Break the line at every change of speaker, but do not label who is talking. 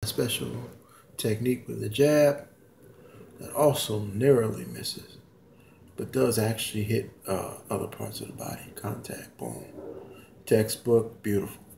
Special technique with the jab that also narrowly misses, but does actually hit other parts of the body. Contact, boom. Textbook, beautiful.